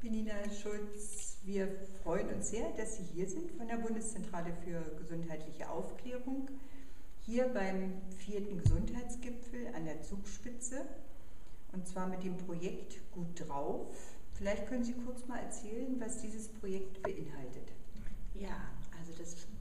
liebe Nina Schulz, wir freuen uns sehr, dass Sie hier sind von der Bundeszentrale für gesundheitliche Aufklärung, hier beim 4. Gesundheitsgipfel an der Zugspitze, und zwar mit dem Projekt Gut drauf. Vielleicht können Sie kurz mal erzählen, was dieses Projekt beinhaltet. Ja, also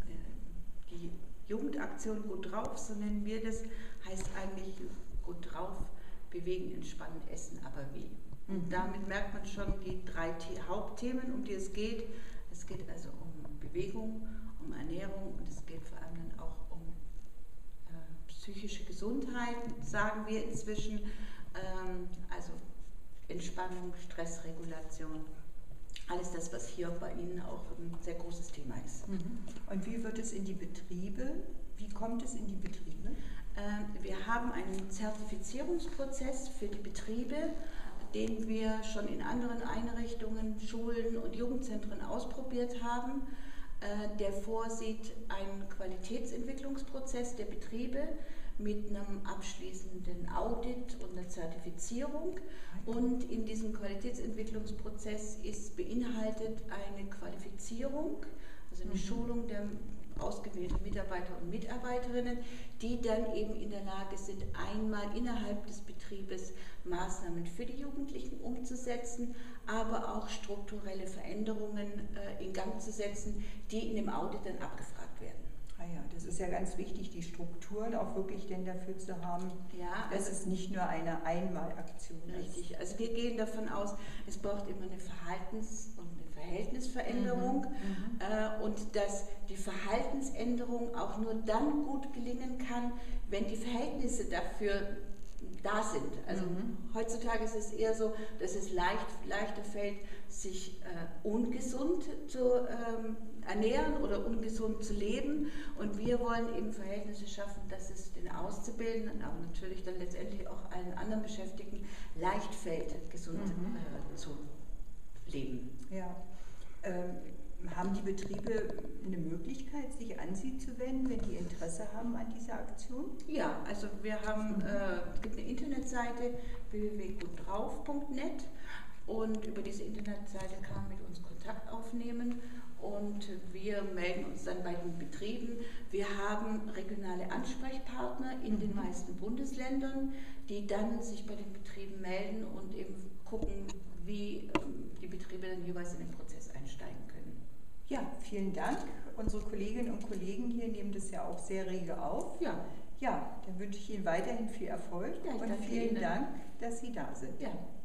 die Jugendaktion Gut drauf, so nennen wir das, heißt eigentlich Gut drauf, bewegen, entspannen, essen, aber wie. Und damit merkt man schon die 3 Hauptthemen, um die es geht. Es geht also um Bewegung, um Ernährung und es geht vor allem dann auch um psychische Gesundheit, sagen wir inzwischen. Also Entspannung, Stressregulation, alles das, was hier bei Ihnen auch ein sehr großes Thema ist. Und wie wird es in die Betriebe? Wie kommt es in die Betriebe? Wir haben einen Zertifizierungsprozess für die Betriebe, den wir schon in anderen Einrichtungen, Schulen und Jugendzentren ausprobiert haben. Der vorsieht einen Qualitätsentwicklungsprozess der Betriebe mit einem abschließenden Audit und einer Zertifizierung. Und in diesem Qualitätsentwicklungsprozess ist beinhaltet eine Qualifizierung, also eine Schulung der ausgewählten Mitarbeiter und Mitarbeiterinnen, die dann eben in der Lage sind, einmal innerhalb des Betriebes Maßnahmen für die Jugendlichen umzusetzen, aber auch strukturelle Veränderungen in Gang zu setzen, die in dem Audit dann abgefragt werden. Ah ja, das ist ja ganz wichtig, die Strukturen auch wirklich denn dafür zu haben, dass es nicht nur eine Einmalaktion ist. Richtig, also wir gehen davon aus, es braucht immer eine Verhaltens- und eine Verhältnisveränderung und dass die Verhaltensänderung auch nur dann gut gelingen kann, wenn die Verhältnisse dafür da sind. Also heutzutage ist es eher so, dass es leichter fällt, sich ungesund zu ernähren oder ungesund zu leben, und wir wollen eben Verhältnisse schaffen, dass es den Auszubildenden, aber natürlich dann letztendlich auch allen anderen Beschäftigten leicht fällt, gesund zu leben. Ja. Haben die Betriebe eine Möglichkeit, sich an Sie zu wenden, wenn die Interesse haben an dieser Aktion? Ja, also wir haben, es gibt eine Internetseite www.gutdrauf.net und über diese Internetseite kann man mit uns Kontakt aufnehmen und wir melden uns dann bei den Betrieben. Wir haben regionale Ansprechpartner in den meisten Bundesländern, die dann sich bei den Betrieben melden und eben gucken, wie die Betriebe dann jeweils in den Prozess einsteigen können. Ja, vielen Dank. Unsere Kolleginnen und Kollegen hier nehmen das ja auch sehr rege auf. Ja. Ja, dann wünsche ich Ihnen weiterhin viel Erfolg und vielen Dank, dass Sie da sind. Ja.